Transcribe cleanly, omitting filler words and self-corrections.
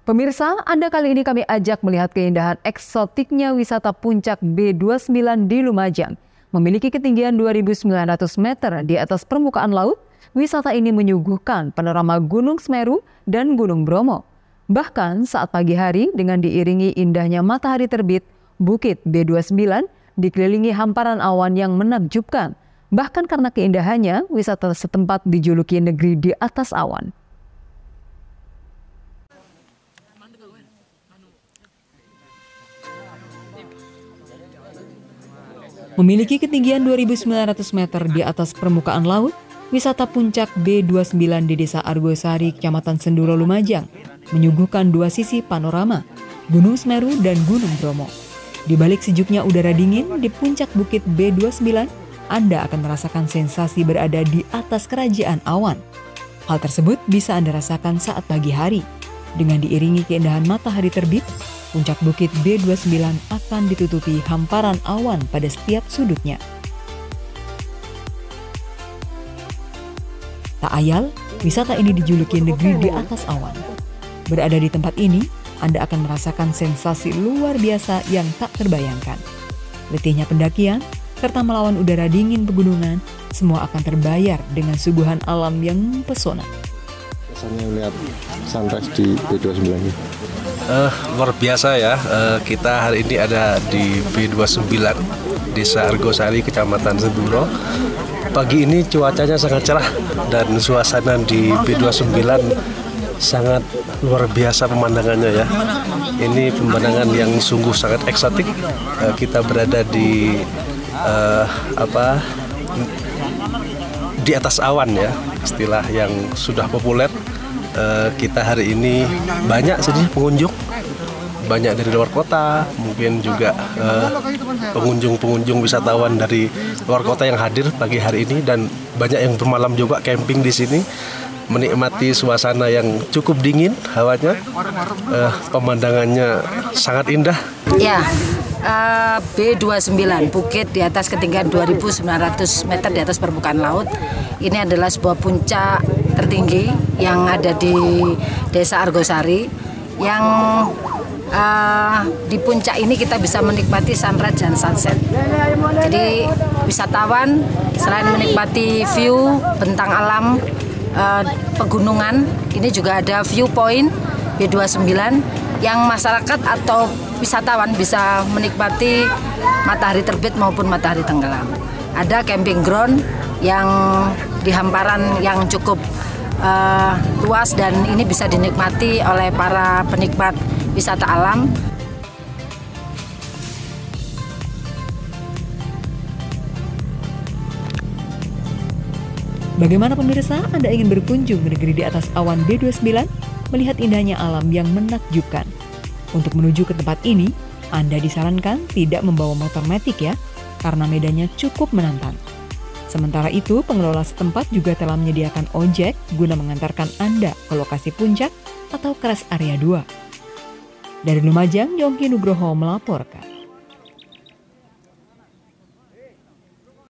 Pemirsa, Anda kali ini kami ajak melihat keindahan eksotiknya wisata puncak B29 di Lumajang. Memiliki ketinggian 2.900 meter di atas permukaan laut, wisata ini menyuguhkan panorama Gunung Semeru dan Gunung Bromo. Bahkan saat pagi hari dengan diiringi indahnya matahari terbit, Bukit B29 dikelilingi hamparan awan yang menakjubkan. Bahkan karena keindahannya, wisata setempat dijuluki negeri di atas awan. Memiliki ketinggian 2.900 meter di atas permukaan laut, wisata puncak B29 di Desa Argosari, Kecamatan Senduro, Lumajang, menyuguhkan dua sisi panorama, Gunung Semeru dan Gunung Bromo. Di balik sejuknya udara dingin di puncak Bukit B29, Anda akan merasakan sensasi berada di atas kerajaan awan. Hal tersebut bisa Anda rasakan saat pagi hari. Dengan diiringi keindahan matahari terbit, puncak Bukit B29 akan ditutupi hamparan awan pada setiap sudutnya. Tak ayal, wisata ini dijuluki negeri di atas awan. Berada di tempat ini, Anda akan merasakan sensasi luar biasa yang tak terbayangkan. Letihnya pendakian, serta melawan udara dingin pegunungan, semua akan terbayar dengan suguhan alam yang mempesona. Biasanya melihat sunrise di B29 ini. Luar biasa ya, kita hari ini ada di B29, Desa Argosari, Kecamatan Senduro. Pagi ini cuacanya sangat cerah dan suasana di B29 sangat luar biasa pemandangannya ya. Ini pemandangan yang sungguh sangat eksotik. Kita berada di di atas awan ya, istilah yang sudah populer. Kita hari ini banyak sih pengunjung, banyak dari luar kota, mungkin juga pengunjung wisatawan dari luar kota yang hadir pagi hari ini, dan banyak yang bermalam juga camping di sini, menikmati suasana yang cukup dingin hawanya, pemandangannya sangat indah. Ya, B29, bukit di atas ketinggian 2.900 meter di atas permukaan laut. Ini adalah sebuah puncak tertinggi yang ada di Desa Argosari, yang di puncak ini kita bisa menikmati sunrise dan sunset. Jadi wisatawan selain menikmati view bentang alam pegunungan, ini juga ada viewpoint B29 yang masyarakat atau wisatawan bisa menikmati matahari terbit maupun matahari tenggelam. Ada camping ground yang di hamparan yang cukup luas, dan ini bisa dinikmati oleh para penikmat wisata alam. Bagaimana pemirsa, Anda ingin berkunjung ke negeri di atas awan B29, melihat indahnya alam yang menakjubkan? Untuk menuju ke tempat ini, Anda disarankan tidak membawa motor matic ya, karena medannya cukup menantang. Sementara itu, pengelola setempat juga telah menyediakan ojek guna mengantarkan Anda ke lokasi puncak atau ke rest area 2. Dari Lumajang, Yongki Nugroho melaporkan.